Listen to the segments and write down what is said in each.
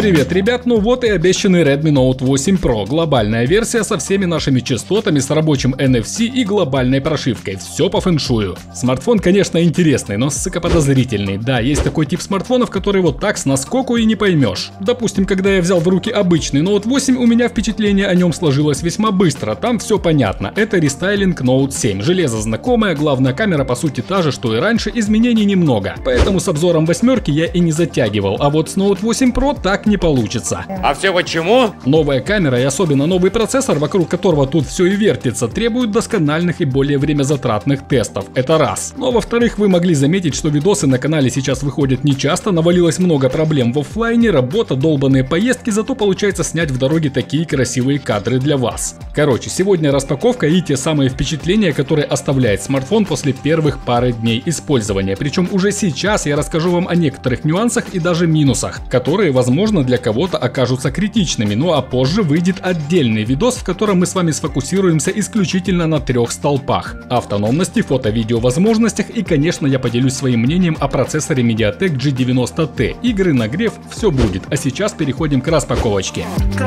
Привет, ребят, ну вот и обещанный Redmi Note 8 Pro. Глобальная версия со всеми нашими частотами, с рабочим NFC и глобальной прошивкой. Все по фэншую. Смартфон, конечно, интересный, но ссыка подозрительный. Да, есть такой тип смартфонов, который вот так с наскоку и не поймешь. Допустим, когда я взял в руки обычный Note 8, у меня впечатление о нем сложилось весьма быстро. Там все понятно. Это рестайлинг Note 7. Железо знакомое, главная камера по сути та же, что и раньше, изменений немного. Поэтому с обзором восьмерки я и не затягивал. А вот с Note 8 Pro так не получится. А все почему? Новая камера и особенно новый процессор, вокруг которого тут все и вертится, требуют доскональных и более времязатратных тестов. Это раз. Но во-вторых, вы могли заметить, что видосы на канале сейчас выходят нечасто, навалилось много проблем в оффлайне, работа, долбанные поездки, зато получается снять в дороге такие красивые кадры для вас. Короче, сегодня распаковка и те самые впечатления, которые оставляет смартфон после первых пары дней использования. Причем уже сейчас я расскажу вам о некоторых нюансах и даже минусах, которые, возможно, для кого-то окажутся критичными, ну а позже выйдет отдельный видос, в котором мы с вами сфокусируемся исключительно на трех столпах: автономности, фото-видео возможностях и, конечно, я поделюсь своим мнением о процессоре MediaTek G90T. Игры, нагрев, все будет. А сейчас переходим к распаковочке.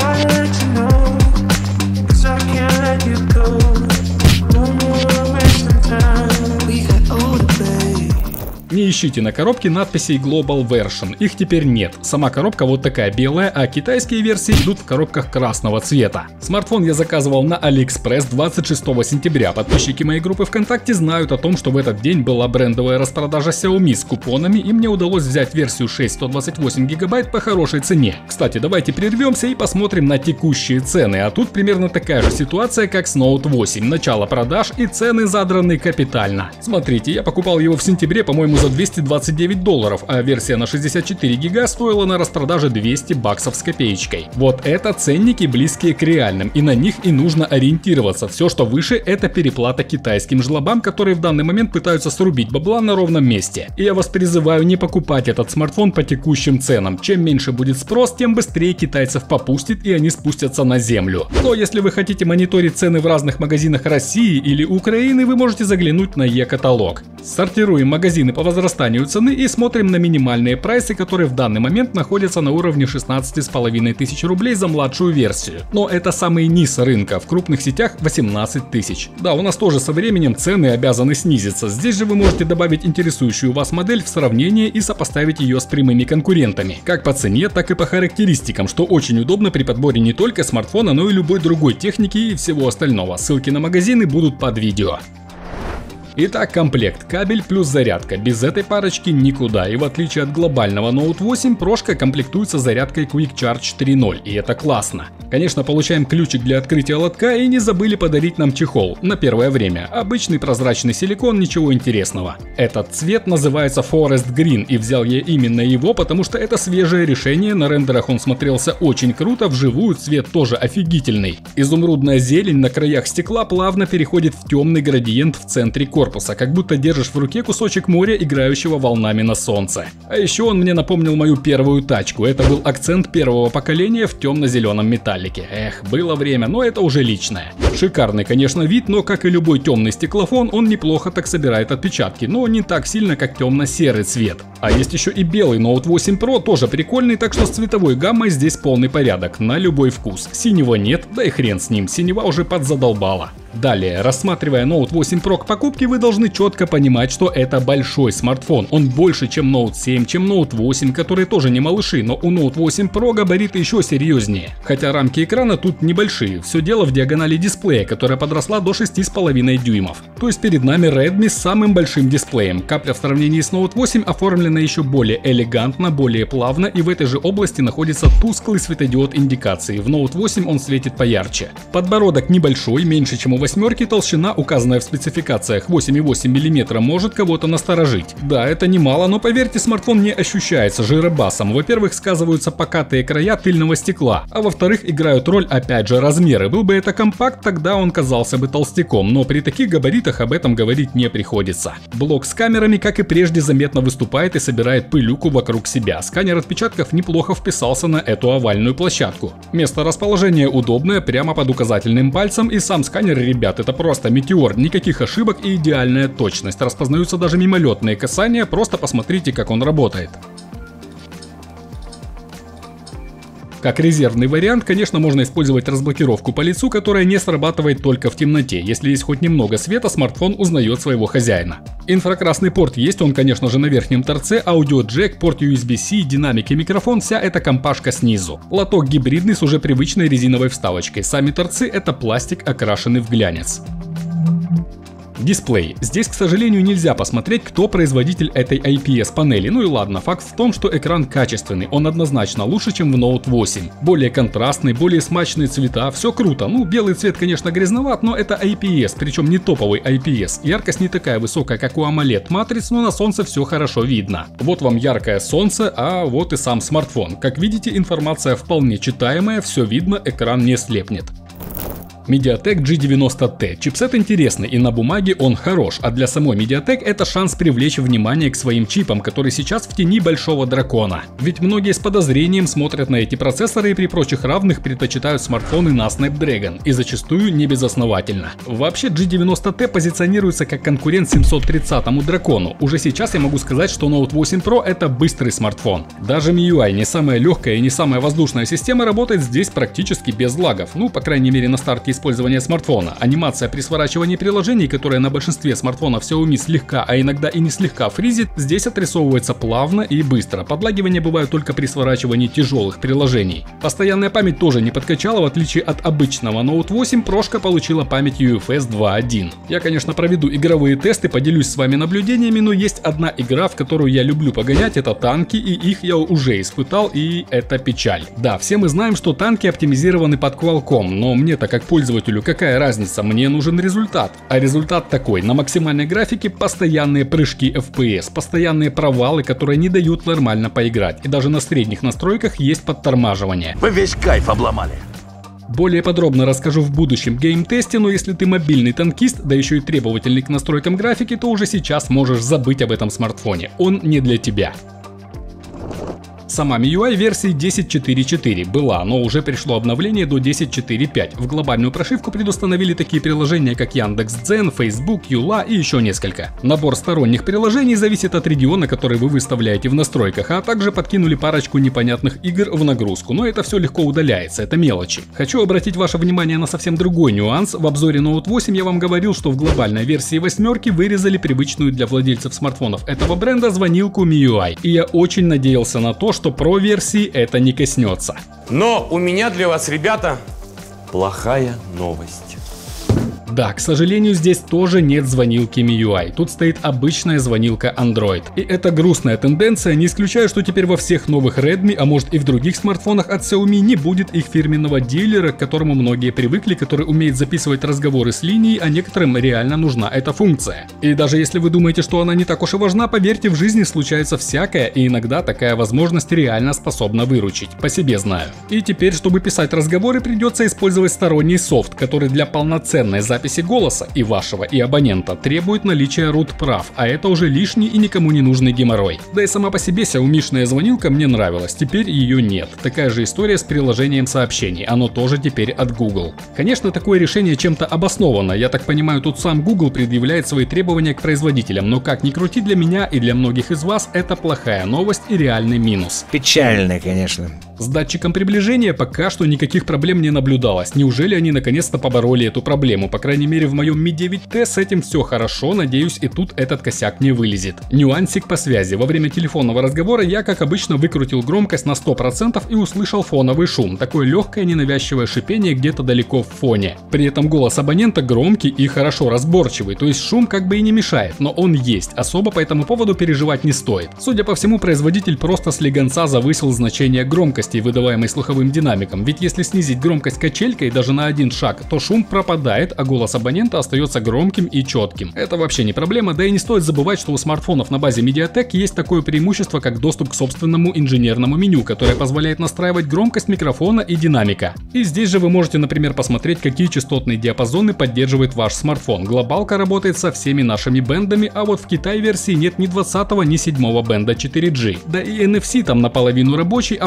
Не ищите на коробке надписей Global Version, их теперь нет. Сама коробка вот такая белая, а китайские версии идут в коробках красного цвета. Смартфон я заказывал на AliExpress 26 сентября. Подписчики моей группы ВКонтакте знают о том, что в этот день была брендовая распродажа Xiaomi с купонами, и мне удалось взять версию 6/128 ГБ по хорошей цене. Кстати, давайте прервемся и посмотрим на текущие цены, а тут примерно такая же ситуация, как с Note 8. Начало продаж и цены задраны капитально. Смотрите, я покупал его в сентябре, по-моему, за $229, а версия на 64 гига стоила на распродаже $200 с копеечкой. Вот это ценники, близкие к реальным, и на них и нужно ориентироваться. Все, что выше, это переплата китайским жлобам, которые в данный момент пытаются срубить бабла на ровном месте. И я вас призываю не покупать этот смартфон по текущим ценам. Чем меньше будет спрос, тем быстрее китайцев попустит, и они спустятся на землю. Но если вы хотите мониторить цены в разных магазинах России или Украины, вы можете заглянуть на e-каталог. Сортируем магазины по возрастанию цены и смотрим на минимальные прайсы, которые в данный момент находятся на уровне 16,5 тысяч рублей за младшую версию. Но это самый низ рынка, в крупных сетях 18 тысяч. Да, у нас тоже со временем цены обязаны снизиться. Здесь же вы можете добавить интересующую вас модель в сравнение и сопоставить ее с прямыми конкурентами. Как по цене, так и по характеристикам, что очень удобно при подборе не только смартфона, но и любой другой техники и всего остального. Ссылки на магазины будут под видео. Итак, комплект: кабель плюс зарядка. Без этой парочки никуда. И в отличие от глобального Note 8, прошка комплектуется зарядкой Quick Charge 3.0, и это классно. Конечно, получаем ключик для открытия лотка, и не забыли подарить нам чехол на первое время. Обычный прозрачный силикон, ничего интересного. Этот цвет называется Forest Green, и взял я именно его, потому что это свежее решение. На рендерах он смотрелся очень круто, вживую цвет тоже офигительный. Изумрудная зелень на краях стекла плавно переходит в темный градиент в центре корпуса, как будто держишь в руке кусочек моря, играющего волнами на солнце. А еще он мне напомнил мою первую тачку. Это был акцент первого поколения в темно-зеленом металлике. Эх, было время, но это уже личное. Шикарный, конечно, вид, но как и любой темный стеклофон, он неплохо так собирает отпечатки, но не так сильно, как темно-серый цвет. А есть еще и белый Note 8 Pro, тоже прикольный, так что с цветовой гаммой здесь полный порядок, на любой вкус. Синего нет, да и хрен с ним, синева уже подзадолбала. Далее, рассматривая Note 8 Pro к покупке, вы должны четко понимать, что это большой смартфон. Он больше, чем Note 7, чем Note 8, которые тоже не малыши, но у Note 8 Pro габариты еще серьезнее. Хотя рамки экрана тут небольшие, все дело в диагонали дисплея, которая подросла до 6,5 дюймов. То есть перед нами Redmi с самым большим дисплеем. Капля в сравнении с Note 8 оформлена еще более элегантно, более плавно, и в этой же области находится тусклый светодиод индикации. В Note 8 он светит поярче. Подбородок небольшой, меньше чем у восьмерки, толщина, указанная в спецификациях 8,8 мм, может кого-то насторожить. Да, это немало, но поверьте, смартфон не ощущается жиробасом. Во-первых, сказываются покатые края тыльного стекла, а во-вторых, играют роль опять же размеры. Был бы это компакт, тогда он казался бы толстяком, но при таких габаритах об этом говорить не приходится. Блок с камерами, как и прежде, заметно выступает и собирает пылюку вокруг себя. Сканер отпечатков неплохо вписался на эту овальную площадку. Место расположения удобное, прямо под указательным пальцем, и сам сканер, ребят, это просто метеор, никаких ошибок и идеальная точность. Распознаются даже мимолетные касания, просто посмотрите, как он работает. Как резервный вариант, конечно, можно использовать разблокировку по лицу, которая не срабатывает только в темноте. Если есть хоть немного света, смартфон узнает своего хозяина. Инфракрасный порт есть, он, конечно же, на верхнем торце, аудиоджек, порт USB-C, динамик и микрофон, вся эта компашка снизу. Лоток гибридный с уже привычной резиновой вставочкой. Сами торцы — это пластик, окрашенный в глянец. Дисплей. Здесь, к сожалению, нельзя посмотреть, кто производитель этой IPS панели. Ну и ладно, факт в том, что экран качественный, он однозначно лучше, чем в Note 8. Более контрастный, более смачные цвета, все круто. Ну, белый цвет, конечно, грязноват, но это IPS, причем не топовый IPS. Яркость не такая высокая, как у AMOLED матриц, но на солнце все хорошо видно. Вот вам яркое солнце, а вот и сам смартфон. Как видите, информация вполне читаемая, все видно, экран не слепнет. MediaTek G90T. Чипсет интересный и на бумаге он хорош, а для самой MediaTek это шанс привлечь внимание к своим чипам, которые сейчас в тени большого дракона. Ведь многие с подозрением смотрят на эти процессоры и при прочих равных предпочитают смартфоны на Snapdragon, и зачастую не безосновательно. Вообще G90T позиционируется как конкурент 730-му дракону. Уже сейчас я могу сказать, что Note 8 Pro это быстрый смартфон. Даже MIUI, не самая легкая и не самая воздушная система, работает здесь практически без лагов, ну по крайней мере на старте использования смартфона. Анимация при сворачивании приложений, которая на большинстве смартфонов Xiaomi слегка, а иногда и не слегка фризит, здесь отрисовывается плавно и быстро. Подлагивания бывают только при сворачивании тяжелых приложений. Постоянная память тоже не подкачала, в отличие от обычного Note 8, прошка получила память UFS 2.1. Я, конечно, проведу игровые тесты, поделюсь с вами наблюдениями, но есть одна игра, в которую я люблю погонять, это танки, и их я уже испытал, и это печаль. Да, все мы знаем, что танки оптимизированы под Qualcomm, но мне-то как пользователю какая разница, мне нужен результат. А результат такой: на максимальной графике постоянные прыжки FPS, постоянные провалы, которые не дают нормально поиграть. И даже на средних настройках есть подтормаживание. Вы весь кайф обломали. Более подробно расскажу в будущем гейм-тесте, но если ты мобильный танкист, да еще и требовательный к настройкам графики, то уже сейчас можешь забыть об этом смартфоне. Он не для тебя. Сама MIUI версии 10.4.4 была, но уже пришло обновление до 10.4.5. В глобальную прошивку предустановили такие приложения, как Яндекс.Дзен, Facebook, Юла и еще несколько. Набор сторонних приложений зависит от региона, который вы выставляете в настройках, а также подкинули парочку непонятных игр в нагрузку, но это все легко удаляется, это мелочи. Хочу обратить ваше внимание на совсем другой нюанс. В обзоре Note 8 я вам говорил, что в глобальной версии 8 вырезали привычную для владельцев смартфонов этого бренда звонилку MIUI. И я очень надеялся на то, что Pro версии это не коснется. Но у меня для вас, ребята, плохая новость. Да, к сожалению, здесь тоже нет звонилки MIUI, тут стоит обычная звонилка Android. И это грустная тенденция, не исключаю, что теперь во всех новых Redmi, а может и в других смартфонах от Xiaomi не будет их фирменного дилера, к которому многие привыкли, который умеет записывать разговоры с линией, а некоторым реально нужна эта функция. И даже если вы думаете, что она не так уж и важна, поверьте, в жизни случается всякое, и иногда такая возможность реально способна выручить, по себе знаю. И теперь, чтобы писать разговоры, придется использовать сторонний софт, который для полноценной записи голоса и вашего, и абонента требует наличия root прав, а это уже лишний и никому не нужный геморрой. Да и сама по себе Xiaomi-шная звонилка мне нравилась, теперь ее нет. Такая же история с приложением сообщений, оно тоже теперь от Google. Конечно, такое решение чем-то обосновано, я так понимаю, тут сам Google предъявляет свои требования к производителям, но как ни крути, для меня и для многих из вас это плохая новость и реальный минус. Печально, конечно. С датчиком приближения пока что никаких проблем не наблюдалось. Неужели они наконец-то побороли эту проблему? По крайней мере, в моем Mi 9T с этим все хорошо, надеюсь, и тут этот косяк не вылезет. Нюансик по связи. Во время телефонного разговора я, как обычно, выкрутил громкость на 100% и услышал фоновый шум. Такое легкое ненавязчивое шипение где-то далеко в фоне. При этом голос абонента громкий и хорошо разборчивый, то есть шум как бы и не мешает, но он есть. Особо по этому поводу переживать не стоит. Судя по всему, производитель просто с легонца завысил значение громкости, выдаваемой слуховым динамиком, ведь если снизить громкость качелькой даже на один шаг, то шум пропадает, а голос абонента остается громким и четким. Это вообще не проблема, да и не стоит забывать, что у смартфонов на базе MediaTek есть такое преимущество, как доступ к собственному инженерному меню, которое позволяет настраивать громкость микрофона и динамика. И здесь же вы можете, например, посмотреть, какие частотные диапазоны поддерживает ваш смартфон. Глобалка работает со всеми нашими бендами, а вот в Китай версии нет ни 20-го, ни 7-го бенда 4G. Да и NFC там наполовину рабочий, а в глобалке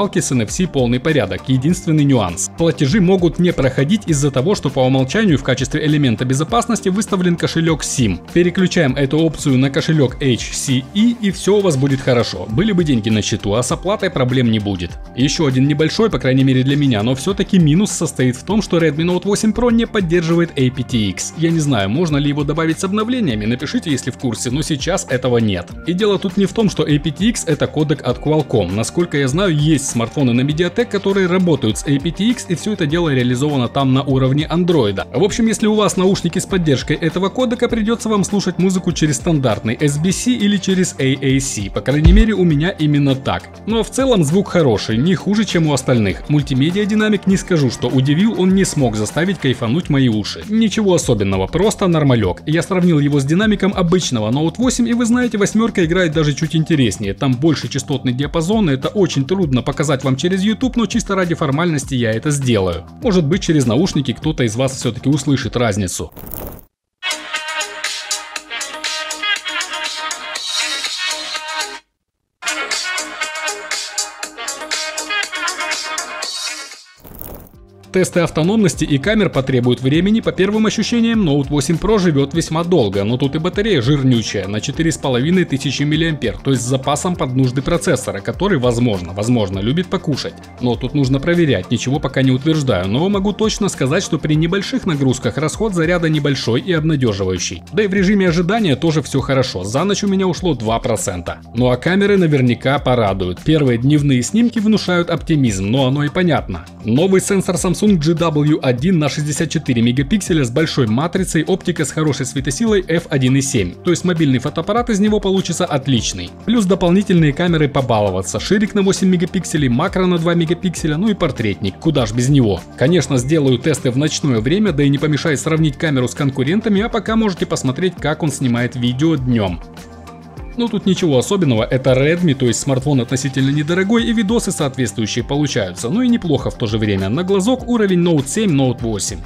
терминалке с NFC полный порядок. Единственный нюанс. Платежи могут не проходить из-за того, что по умолчанию в качестве элемента безопасности выставлен кошелек SIM. Переключаем эту опцию на кошелек HCE и все у вас будет хорошо. Были бы деньги на счету, а с оплатой проблем не будет. Еще один небольшой, по крайней мере для меня, но все-таки минус состоит в том, что Redmi Note 8 Pro не поддерживает aptX. Я не знаю, можно ли его добавить с обновлениями, напишите, если в курсе, но сейчас этого нет. И дело тут не в том, что aptX это кодек от Qualcomm. Насколько я знаю, есть смартфоны на MediaTek, которые работают с aptX, и все это дело реализовано там на уровне Android. В общем, если у вас наушники с поддержкой этого кодека, придется вам слушать музыку через стандартный SBC или через AAC. По крайней мере, у меня именно так. Но в целом звук хороший, не хуже, чем у остальных. Мультимедиа динамик, не скажу, что удивил, он не смог заставить кайфануть мои уши. Ничего особенного, просто нормалек. Я сравнил его с динамиком обычного Note 8, и вы знаете, восьмерка играет даже чуть интереснее. Там больше частотный диапазон, и это очень трудно показать вам через YouTube, но чисто ради формальности я это сделаю. Может быть, через наушники кто-то из вас все-таки услышит разницу. Тесты автономности и камер потребуют времени, по первым ощущениям Note 8 Pro живет весьма долго, но тут и батарея жирнючая на 4500 мАh, то есть с запасом под нужды процессора, который возможно любит покушать. Но тут нужно проверять, ничего пока не утверждаю, но могу точно сказать, что при небольших нагрузках расход заряда небольшой и обнадеживающий. Да и в режиме ожидания тоже все хорошо, за ночь у меня ушло 2%. Ну а камеры наверняка порадуют, первые дневные снимки внушают оптимизм, но оно и понятно. Новый сенсор Samsung GW1 на 64 мегапикселя с большой матрицей, оптика с хорошей светосилой f1.7, то есть мобильный фотоаппарат из него получится отличный. Плюс дополнительные камеры побаловаться, ширик на 8 мегапикселей, макро на 2 мегапикселя, ну и портретник, куда ж без него. Конечно, сделаю тесты в ночное время, да и не помешает сравнить камеру с конкурентами, а пока можете посмотреть, как он снимает видео днем. Ну тут ничего особенного, это Redmi, то есть смартфон относительно недорогой, и видосы соответствующие получаются, ну и неплохо в то же время, на глазок уровень Note 7, Note 8.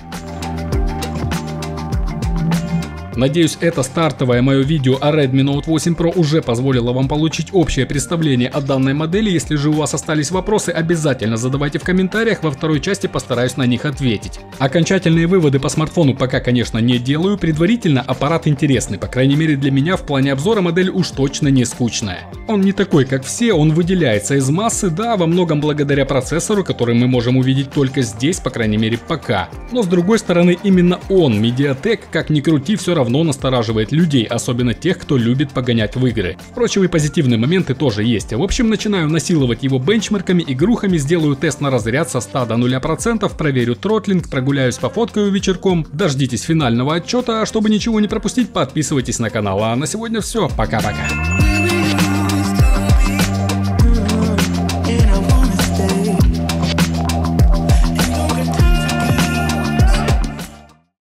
Надеюсь, это стартовое мое видео о Redmi Note 8 Pro уже позволило вам получить общее представление о данной модели. Если же у вас остались вопросы, обязательно задавайте в комментариях, во второй части постараюсь на них ответить. Окончательные выводы по смартфону пока, конечно, не делаю, предварительно аппарат интересный, по крайней мере для меня в плане обзора модель уж точно не скучная. Он не такой, как все, он выделяется из массы, да, во многом благодаря процессору, который мы можем увидеть только здесь, по крайней мере пока. Но с другой стороны, именно он, MediaTek, как ни крути, все равно настораживает людей, особенно тех, кто любит погонять в игры. Впрочем, и позитивные моменты тоже есть. В общем, начинаю насиловать его бенчмарками, игрухами, сделаю тест на разряд со 100 до 0%, проверю тротлинг, прогуляюсь, пофоткаю вечерком. Дождитесь финального отчета, а чтобы ничего не пропустить, подписывайтесь на канал. А на сегодня все, пока-пока.